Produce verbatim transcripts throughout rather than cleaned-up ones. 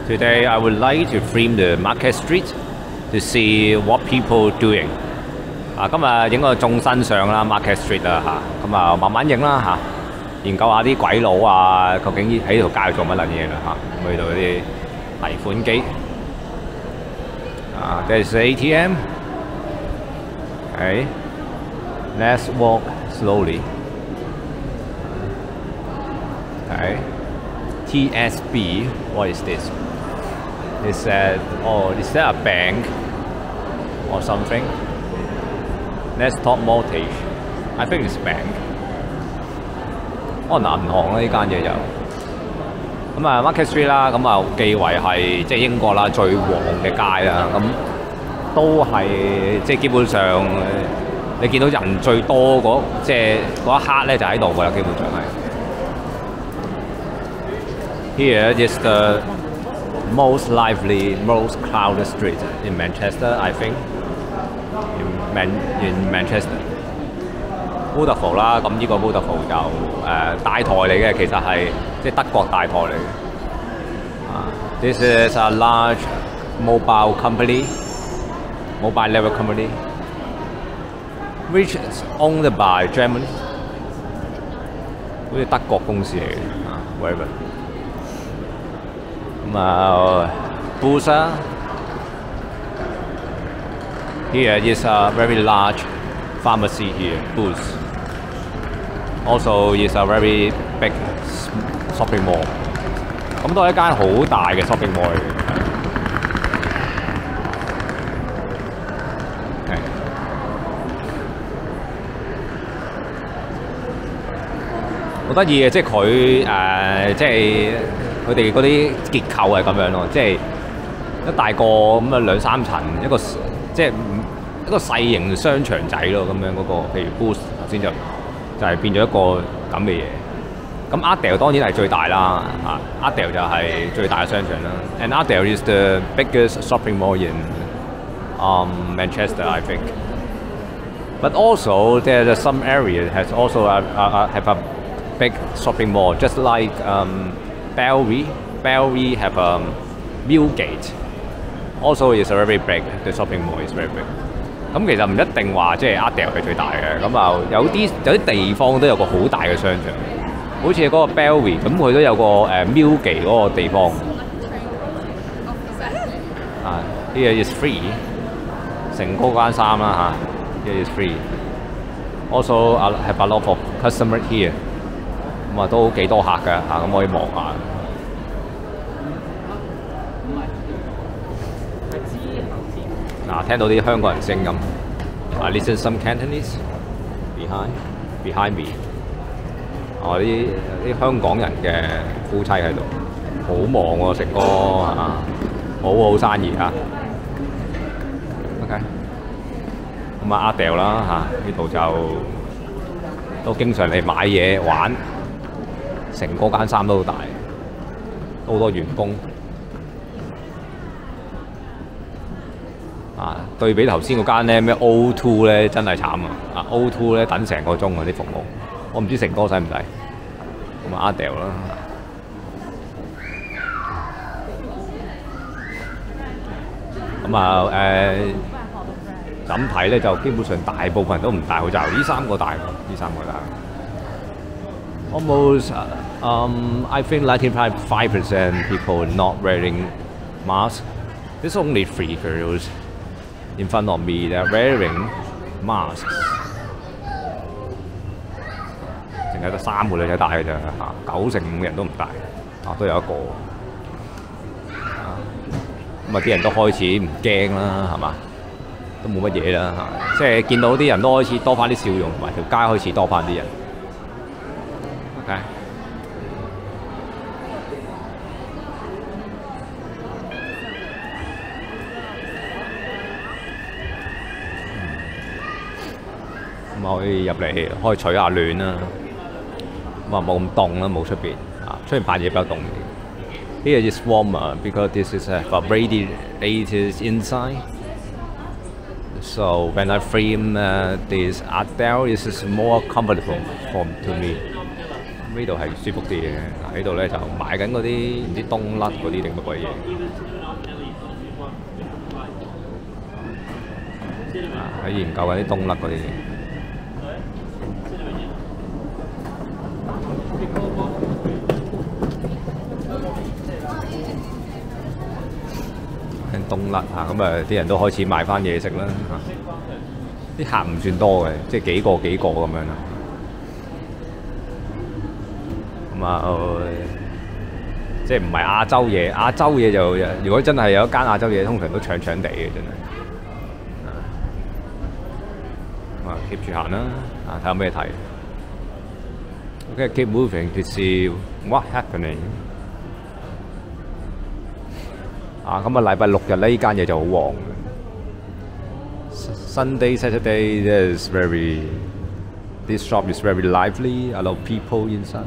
Today I would like to film the Market Street to see what people doing. 啊，今日影個眾身相啦 ，Market Street 啦嚇，咁啊慢慢影啦嚇，研究下啲鬼佬啊，究竟喺條街做乜撚嘢啦嚇，去到啲提款機。啊 ，there's A T M. Okay, let's walk slowly. Okay, T S B. What is this? They said, oh, is that a bank or something? Let's talk mortgage. I think it's bank. 可能銀行啦，呢間嘢就咁啊 Market Street 啦，咁啊記為係即係英國啦最旺嘅街啦，咁都係即係基本上你見到人最多嗰即係嗰一刻咧就喺度㗎啦，基本上係。Here is the most lively, most crowded street in Manchester, I think. In Man in Manchester. Vodafone 啦，咁呢個 Vodafone 就誒、呃、大台嚟嘅，其實係即係德國大台嚟嘅。啊 ，This is a large mobile company, mobile level company, which is owned by Germany. 好似德國公司嚟嘅啊 ，whatever。咁啊 ，Boots 啊 ，here is a very large pharmacy here, Boots. Also is a very big shopping mall. 咁都係一間好大嘅 shopping mall 嚟嘅。係。好得意嘅，即係佢誒，即係。佢哋嗰啲結構係咁樣咯，即係一大個咁啊兩三層，一個即係一個細型商場仔咯，咁樣嗰、那個，譬如 Boots 頭先就就係、是、變咗一個咁嘅嘢。咁 Arndale 當然係最大啦，啊 Arndale 就係最大嘅商場啦。And Arndale is the biggest shopping mall in um, Manchester, I think. But also there's some area has also a, a, have a big shopping mall, just like um, Bellevue. Bellevue have a um, Millgate. Also is very big. The shopping mall is very big. 咁其實唔一定話即係 Arndale 係最大嘅，咁啊有啲有啲地方都有個好大嘅商場，好似嗰個 Bellevue 咁佢都有個誒 Millgate 嗰個地方。啊 ，Here is free， 成嗰間衫啦嚇 ，Here is free。Also have a lot of customer here。咁啊都幾多客㗎嚇，咁可以望下。嗱，聽到啲香港人聲音。I listen some Cantonese behind behind me。哦，啲啲香港人嘅夫妻喺度，好忙喎，成哥啊，好好生意啊。OK。咁啊 Arndale 啦嚇，呢度就都經常嚟買嘢玩。成嗰間衫都好大，好多員工。啊，對比頭先嗰間咧咩 O two 咧，真係慘啊！啊 O two 咧等成個鐘啊啲服務，我唔知成哥使唔使。咁啊 Arndale 啦。咁啊誒，咁睇咧就基本上大部分人都唔戴口罩，呢三個戴喎，呢三個戴。Almost, um, I think ninety-five percent people not wearing masks. There's only three girls in front of me that are wearing masks. 淨係得三個女仔戴嘅啫嚇，九成五人都唔戴，啊都有一個。啊，咁啊啲人都開始唔驚啦，係嘛？都冇乜嘢啦嚇，即係見到啲人都開始多翻啲笑容，同埋條街開始多翻啲人。Okay. 咁可以入嚟可以取下暖啦，咁啊冇咁凍啦，冇出邊啊，出邊拍嘢比較凍啲。Here is warmer because this is a radiators inside. So when I film uh, this Arndale, this is more comfortable for to me. 呢度係舒服啲嘅。嗱，呢度咧就賣緊嗰啲唔知冬甩嗰啲定乜鬼嘢。啊，喺研究緊啲冬甩嗰啲嘢。冬甩啊，咁啊啲人都開始買翻嘢食啦嚇。啲客唔算多嘅，即係幾個幾個咁樣啦。咁啊，即係唔係亞洲嘢？亞洲嘢就如果真係有一間亞洲嘢，通常都搶搶地嘅，真係。咁啊 keep 住行啦，啊睇下咩睇。Okay, keep moving to see what happening。啊，咁啊禮拜六日呢間嘢就好旺嘅。Sunday, Saturday, there's very. This shop is very lively. A lot of people inside.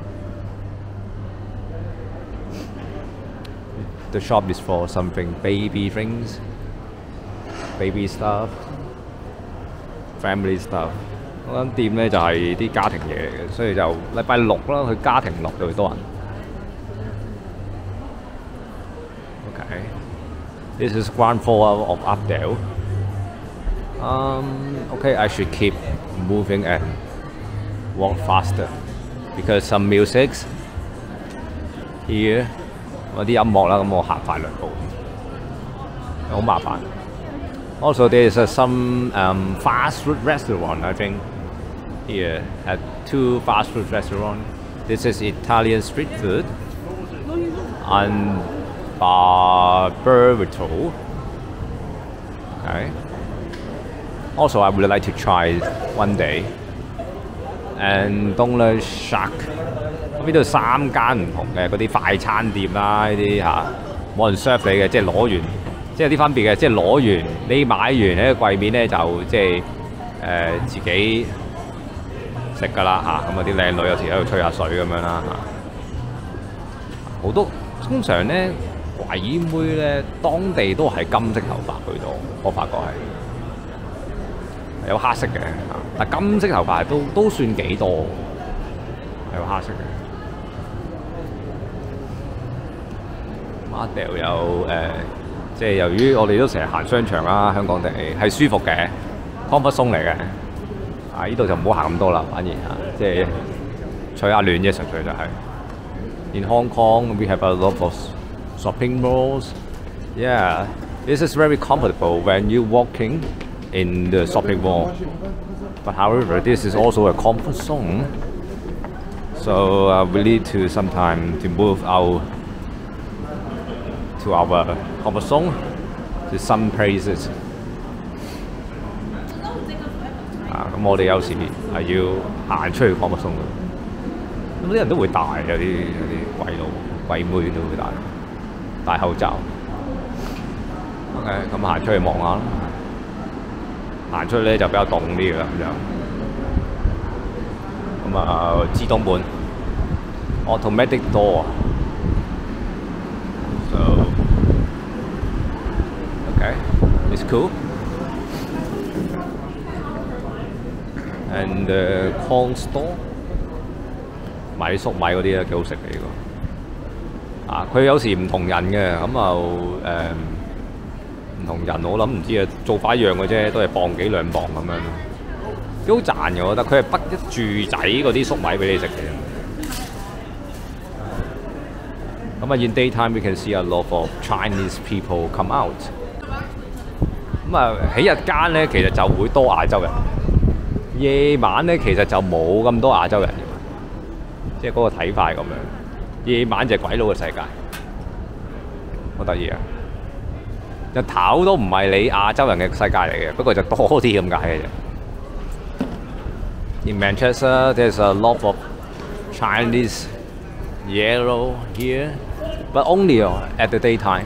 The shop is for something baby things, baby stuff, family stuff. 嗰間店咧就係啲家庭嘢嚟嘅，所以就禮拜六啦，佢家庭樂就會多人。Okay, this is ground floor of Updale. Um, okay, I should keep moving and walk faster because some musics here. 嗰啲音樂啦，咁我行快兩步，好麻煩。Also, there is uh, some um, fast food restaurant, I think, here at two fast food restaurant. This is Italian street food and Barberito. Okay. Also, I would like to try one day. And Dongler Shack. 呢度三間唔同嘅嗰啲快餐店啦，呢啲嚇冇人 serve 你嘅，即係攞完，即係有啲分別嘅，即係攞完你買完喺個櫃面咧就即係誒、呃、自己食㗎啦嚇，咁啊啲靚女有時喺度吹下水咁樣啦嚇，好多通常咧鬼妹咧當地都係金色頭髮居多，我發覺係有黑色嘅嚇，但金色頭髮都都算幾多，有黑色嘅。Updale 有誒、呃，即係由於我哋都成日行商場啦，香港地係舒服嘅 comfort zone 嚟嘅。啊，呢度就唔好行咁多啦，反而嚇，即係取下暖啫，純粹就係。In Hong Kong, we have a lot of shopping malls. Yeah, this is very comfortable when you walking in the shopping mall. But however, this is also a comfort zone. So uh, we need to sometime to move our to our comfort zone to some places. 啊，咁我哋有時係要行出去 comfort zone 嘅。咁啲人都會戴，有啲有啲鬼佬、鬼妹都會戴戴口罩。OK， 咁行出去望下啦。行出去咧就比較凍啲嘅咁樣。咁啊，自動門 automatic door。So okay, it's cool. And the corn store 買粟米嗰啲咧幾好食嘅呢個。啊，佢有時唔同人嘅，咁就誒唔同人，我諗唔知啊，做法一樣嘅啫，都係磅幾兩磅咁樣咯，幾好賺嘅我覺得。佢係北一住仔嗰啲粟米俾你食嘅。咁啊 ，in daytime we can see a lot of Chinese people come out。咁啊，喺日間咧其實就會多亞洲人，夜晚咧其實就冇咁多亞洲人嘅，即係嗰個睇法咁樣。夜晚就係鬼佬嘅世界，好得意啊！日頭都唔係你亞洲人嘅世界嚟嘅，不過就多啲咁解嘅啫。In Manchester, there's a lot of Chinese yellow here, but only at the daytime.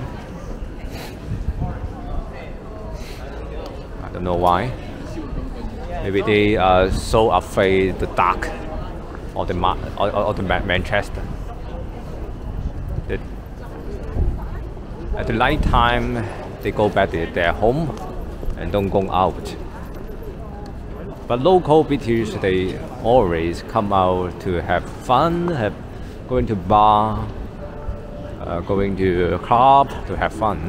I don't know why. Maybe they are so afraid the dark or the or, or the Manchester. The, at the night time, they go back to their home and don't go out. But local British, they always come out to have fun, have going to bar, uh, going to a club to have fun.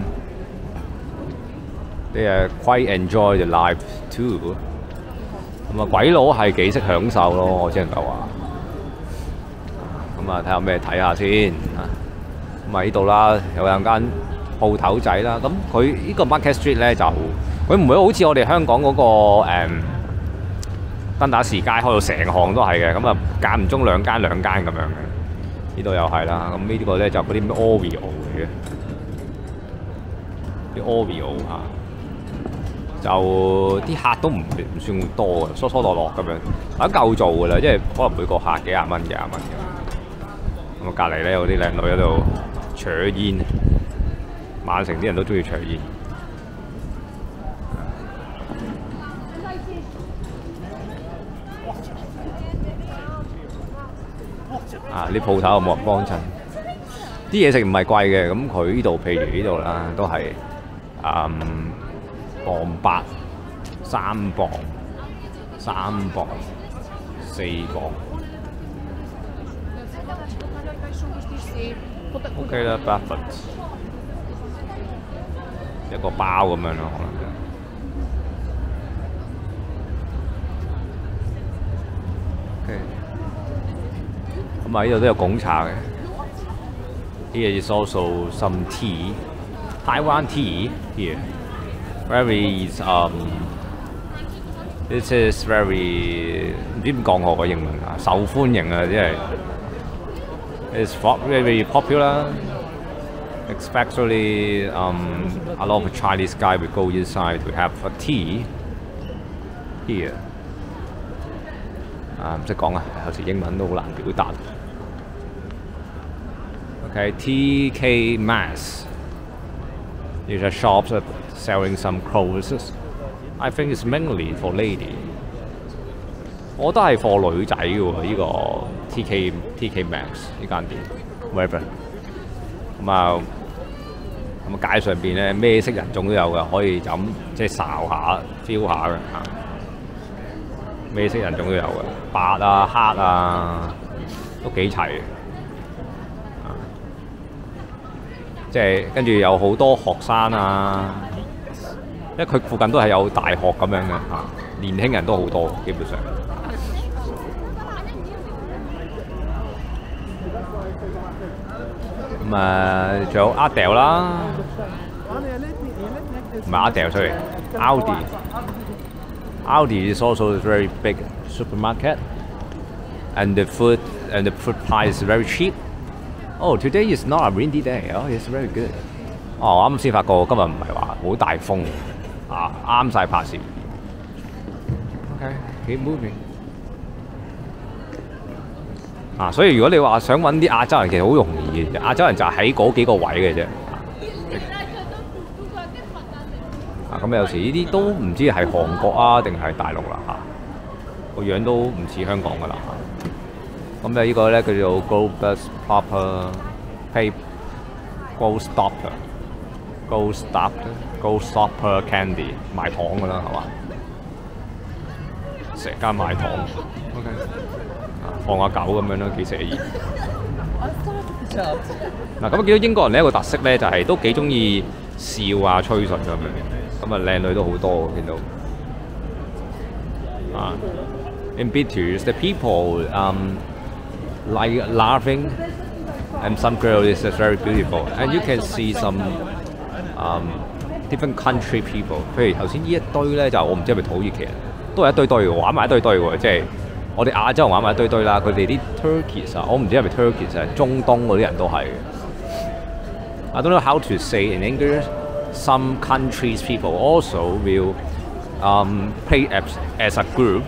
They uh, quite enjoy the life too. 咁啊，鬼佬係幾識享受咯，我只能夠話。咁啊，睇下有咩睇下先啊。咁啊，呢度啦，有兩間鋪頭仔啦。咁佢呢個 Market Street 咧就佢唔會好似我哋香港嗰、個誒。嗯登打士街開到成行都係嘅，咁啊間唔中兩間兩間咁樣嘅，呢度又係啦。咁呢個咧就嗰啲咩 Oreo 嚟嘅，啲 Oreo 嚇，就啲客都唔唔算多嘅，疏疏落落咁樣，啊夠做㗎啦，因為可能每個客幾廿蚊幾廿蚊嘅。咁啊隔離咧有啲靚女喺度搶煙，曼城啲人都中意搶煙。啊！啲鋪頭又冇人幫襯，啲嘢食唔係貴嘅，咁佢呢度譬如呢度啦，都係嗯磅八、三磅、三磅、四磅 ，OK 啦 ，Buffett 一個包咁樣咯，可能。OK。咁啊，呢度都有貢茶嘅。Here is also some tea, Taiwan tea here. Very um, this is very 唔知點講好個英文啊，受歡迎啊，即係 it's very popular. Especially um, a lot of Chinese guy will go inside to have a tea here. 啊，唔識講啊，有時英文都好難表達。Okay, T K Maxx. These are shops that selling some clothes. I think it's mainly for lady. 我覺得係貨女仔嘅喎，呢個 T K T K Maxx 呢間店 ，whatever。咁啊，咁啊街上邊咧咩色人種都有嘅，可以就咁即係睄下 feel 下嘅嚇。咩色人種都有嘅，白啊、黑啊，都幾齊嘅。啊，即係跟住有好多學生啊，因為佢附近都係有大學咁樣嘅嚇，年輕人都好多，基本上。咁啊，仲有 Adele 啦，唔係 Adele，sorry Aldi。Aldi is also a very big supermarket, and the food and the food price is very cheap. Oh, today is not a windy day. Oh, it's very good. 哦，我啱先發覺今日唔係話好大風，啊啱晒拍攝。Okay, keep moving. 啊，所以如果你話想揾啲亞洲人，其實好容易嘅，亞洲人就喺嗰幾個位嘅啫。啊，咁有時呢啲都唔知係韓國啊定係大陸啦嚇，個樣都唔似香港噶啦嚇。咁咧呢個咧叫做 Goldbust Proper Pay Gold Stopper Gold Stopper Gold Stopper Candy 賣糖噶啦係嘛？成間賣糖 ，OK， 啊放下狗咁樣咯，幾寫意。嗱咁見到英國人呢一個特色咧，就係都幾中意笑啊吹水咁樣。咁啊，靚女都好多，見到啊。In British, the people um, like laughing, and some girls is just very beautiful, and you can see some um, different country people。譬如頭先呢一堆咧，就我唔知係咪土耳其人，都係一堆堆嘅，玩埋一堆堆嘅，即係我哋亞洲人玩埋一堆堆啦。佢哋啲 Turkish 啊，我唔知係咪 Turkish 係中東嗰啲人都係嘅。I don't know how to say in English. Some countries people also will um, play as, as a group.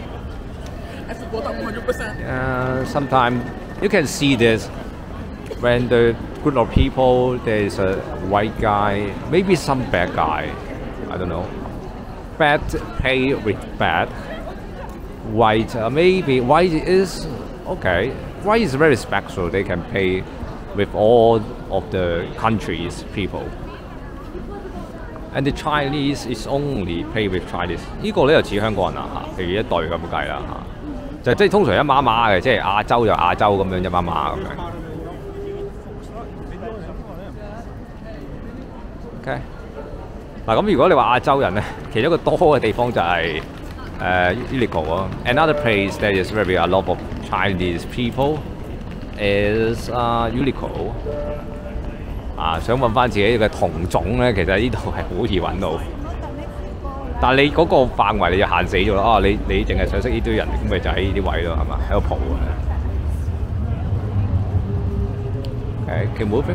Uh, sometimes you can see this when the group of people there's a white guy, maybe some bad guy, I don't know. Bad play with bad. White uh, maybe white is okay. White is very special. They can play with all of the countries people. And the Chinese is only play with Chinese。呢個咧就似香港人啦嚇，譬如一隊咁計啦嚇，就即係通常一碼碼嘅，即係亞洲就亞洲咁樣一碼碼咁樣。OK。嗱咁如果你話亞洲人咧，其中一個多嘅地方就係誒 Uniqlo 咯。Another place that is very a lot of Chinese people is 啊 Uniqlo。啊，想揾翻自己嘅同種咧，其實呢度係好易揾到。但係你嗰個範圍你就限死咗啦。哦，你你淨係想識呢堆人，咁咪就喺呢啲位咯，係嘛？喺度蒲啊。Okay, keep moving。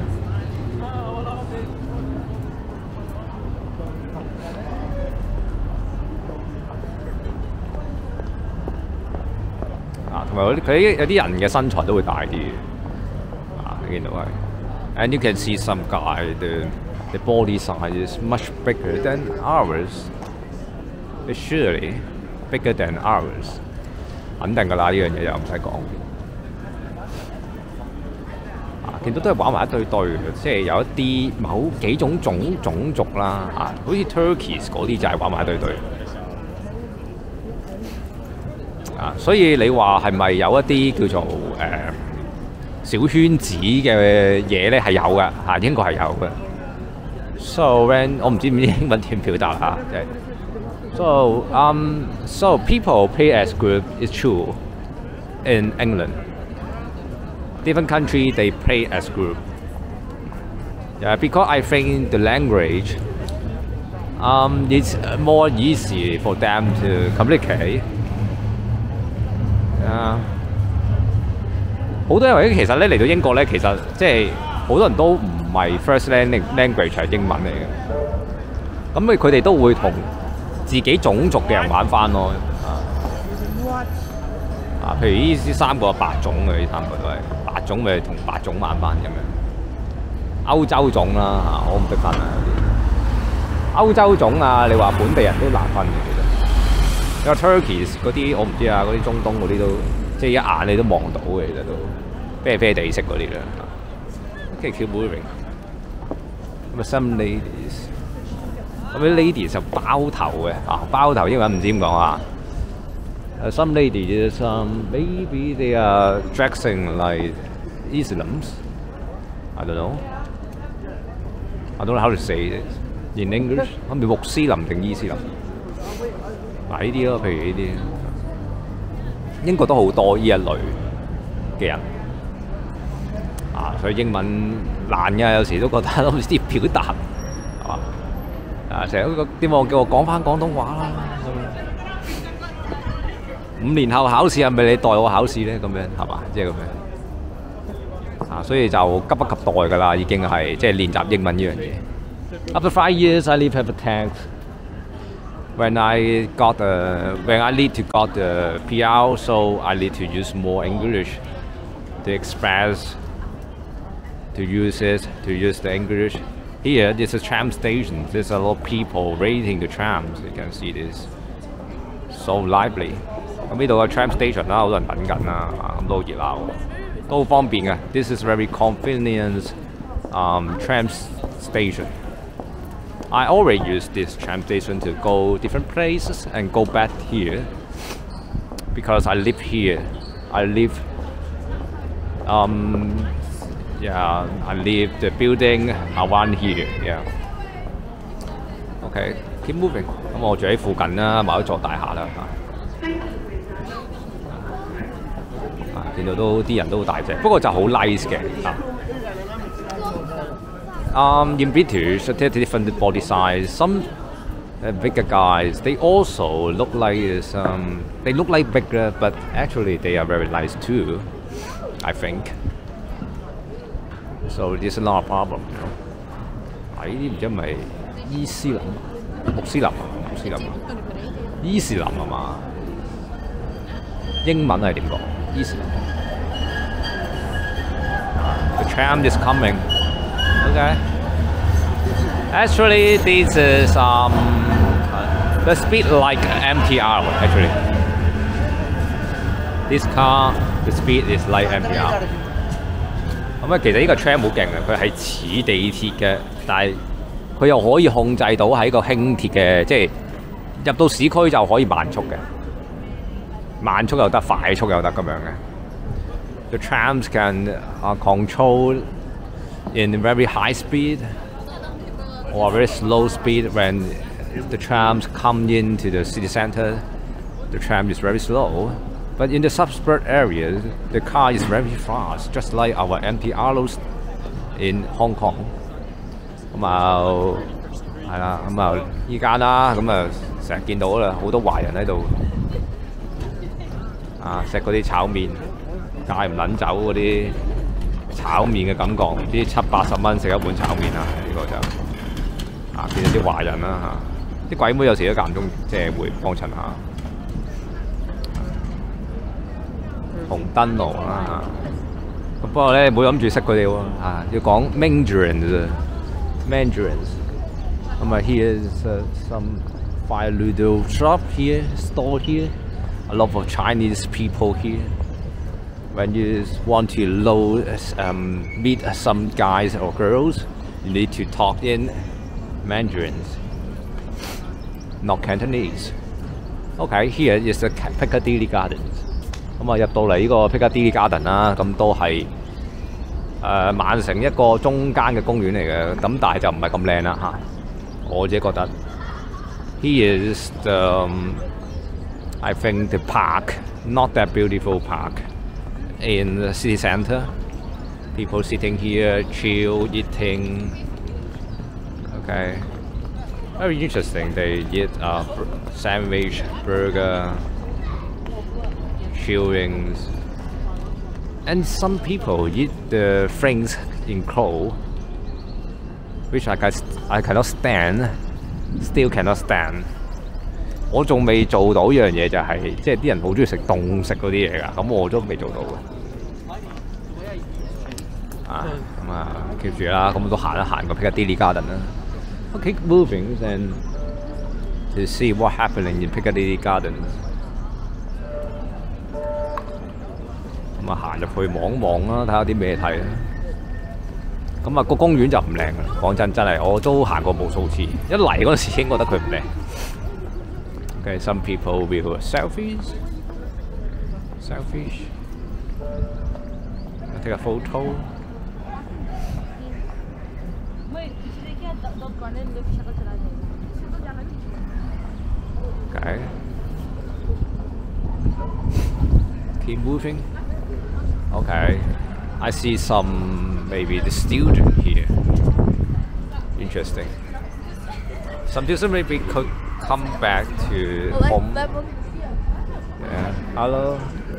啊，同埋佢有啲人嘅身材都會大啲啊，你見到係。And you can see some guy, the, the body size is much bigger than ours. It's surely bigger than ours. 肯定㗎啦，呢樣嘢又唔使講。啊，見到都係玩埋一堆堆嘅，即係有一啲某幾種種種族啦，啊，好似 Turkeys 嗰啲就係玩埋一堆堆。啊，所以你話係咪有一啲叫做誒？呃小圈子嘅嘢咧係有嘅嚇，應該係有嘅。So when 我唔知唔知英文點表達嚇，即係 so um so people play as group is true in England. Different country they play as group. Yeah, because I think the language um it's more easy for them to communicate. 啊、uh,。好多人其實咧嚟到英國咧，其實即係好多人都唔係 first language 係英文嚟嘅，咁咪佢哋都會同自己種族嘅人玩翻咯。啊，譬如呢呢三個係白種嘅，呢三個都係白種咪同白種玩翻咁樣。歐洲種啦嚇，我唔識分啊有啲。歐洲種啊，你話本地人都難分嘅其實。你話 Turkeys 嗰啲我唔知啊，嗰啲中東嗰啲都。即係一眼你都望到嘅，其實都啡啡地色嗰啲啦。Okay, keep moving。咁啊，some ladies，咁啲 ladies 就包頭嘅，啊包頭英文唔知點講啊。Some ladies, um, maybe they are dressing like Islams. I don't know. I don't know how to say it in English。咁咪穆斯林定伊斯林？嗱呢啲咯，譬如呢啲。英國都好多呢一類嘅人啊，所以英文難嘅，有時都覺得都唔知點表達，係嘛？啊，成日都點我叫我講翻廣東話啦咁樣。五年後考試係咪你代我考試咧？咁樣係嘛？即係咁樣啊，所以就急不及待㗎啦，已經係即係練習英文呢樣嘢。After five years, I live at the tank.When I got uh, when I need to got the P R, so I need to use more English to express, to use it, to use the English. Here, this is a tram station. There's a lot of people waiting the trams. You can see this, so lively. 咁呢度嘅 tram station 啦，好多人等緊啦，咁都好熱鬧，都好方便嘅。This is very convenient um, tram station.I always use this tram station to go different places and go back here because I live here. I live, um, yeah, I live the building around here. Yeah. Okay, keep moving. 咁我住喺附近啦，某一座大廈啦嚇。啊，見到都啲人都好大隻，不過就好 nice 嘅嚇。Um, in British, they have different body size. Some uh, bigger guys, they also look like um, they look like bigger, but actually they are very nice too. I think. So this is not a problem. 啊，呢啲唔知係咪伊斯林、穆斯林啊？穆斯林啊？伊斯林係嘛？英文係點講？伊斯林。The tram is coming. Okay. Actually, this is um the speed like M T R. Actually, this car the speed is like M T R. 咁啊，其實呢個 tram 好勁嘅，佢係似地鐵嘅，但係佢佢又可以控制到喺個輕鐵嘅，即係入到市區就可以慢速嘅，慢速又得，快速又得咁樣嘅。The trams can uh, control in very high speed or very slow speed. When the trams come into the city center, the tram is very slow. But in the suburban areas, the car is very fast, just like our M T Rs in Hong Kong. 咁啊，係啦，咁啊依間啦，咁啊成日見到啦，好多華人喺度啊食嗰啲炒麵，戒唔撚走嗰啲炒麵嘅感覺，唔知七八十蚊食一碗炒麵啊！呢、這個就啊見到啲華人啦嚇，啲鬼妹有時都間唔中即係會幫襯下。紅燈籠啦，咁不過咧唔好諗住識佢哋喎，啊要講 Mandarins。Mandarins. Um, here's uh, some fire ludo shop here, store here. A lot of Chinese people here. When you want to load, um, meet some guys or girls, you need to talk in Mandarins, not Cantonese. Okay, here is the Piccadilly Gardens. 咁啊入到嚟呢個 Piccadilly Garden 啦，咁都係。誒曼城一個中間嘅公園嚟嘅，咁但係就唔係咁靚啦嚇。我自己覺得 ，Here is the I think the park, not that beautiful park in the city centre. People sitting here, chill, eating. Okay, very interesting. They eat a sandwich, burger, chillings. And some people eat the things in cold, which I can I cannot stand, still cannot stand. 我仲未做到一樣嘢就係、是，即係啲人好中意食凍食嗰啲嘢㗎，咁我都未做到嘅。啊，咁啊 keep 住啦，咁都行一行個 Piccadilly Garden 啦。Okay, moving and to see what happening in Piccadilly Gardens. 咁啊行入去望一望啦，睇下啲咩睇啦。咁啊個公園就唔靚啦，講真真係我都行過無數次，一嚟嗰陣時已經覺得佢唔靚。Okay, some people will selfies, selfish. Take a photo. Okay. Keep moving. Okay, I see some maybe the student here. Interesting. Some students maybe could come back to home. Yeah. Hello.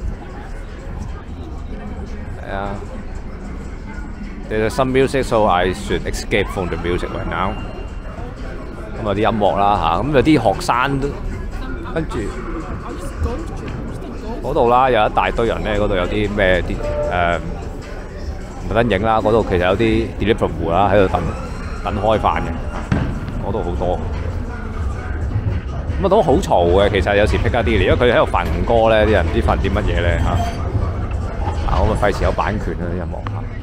Yeah. There's some music, so I should escape from the music right now. 咁有啲音樂啦嚇，咁有啲學生都跟住。嗰度啦，有一大堆人咧，嗰度有啲咩啲誒特登影啦，嗰度其實有啲 deliverable 啦喺度等等開飯嘅，嗰度好多。咁啊都好嘈嘅，其實有時 Piccadilly，因為佢喺度瞓歌咧，啲人唔知瞓啲乜嘢咧嚇。啊，我咪費事有版權啊啲音樂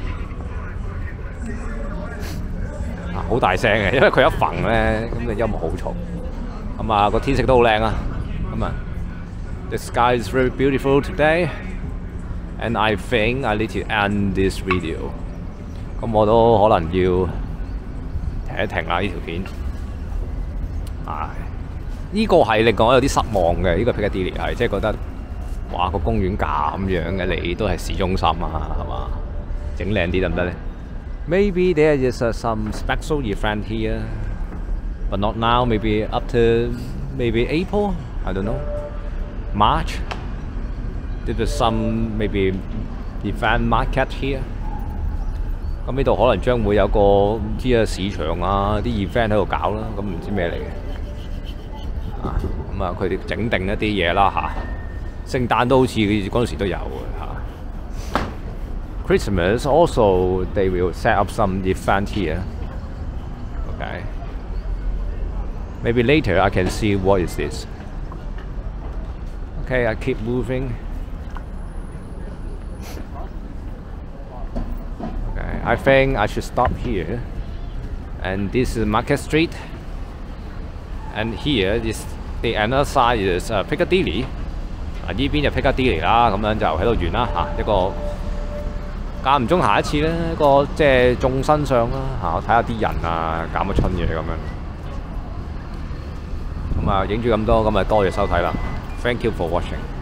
嚇。啊，好大聲嘅，因為佢一瞓咧，咁嘅音樂好嘈。咁啊個天色都好靚啊，咁啊。The sky is very beautiful today, and I think I need to end this video. 咁我都可能要停一停啦呢條片。唉，呢、這個係令我有啲失望嘅，呢、這個 Piccadilly 係即係覺得，哇個公園咁樣嘅，你都係市中心啊，係嘛？整靚啲得唔得咧 ？Maybe there is uh, some special event here, but not now. Maybe up to maybe April. I don't know. March. There's some maybe event market here. 咁呢度可能將會有個唔知啊市場啊啲 event 喺度搞啦，咁唔知咩嚟嘅。啊，咁啊佢哋整定一啲嘢啦嚇，聖誕都好似嗰陣時都有嘅嚇。Christmas also they will set up some event here. Okay. Maybe later I can see what is this. Okay, I keep moving. Okay, I think I should stop here And this is Market Street. And here is the other side is Piccadilly。啊，呢邊就 Piccadilly 啦，咁樣就喺度完啦嚇，一個間唔中行一次咧，一個即係眾生相啦嚇，我睇下啲人啊搞乜春嘢咁樣。咁啊，影住咁多，咁啊多謝收睇啦 ，Thank you for watching。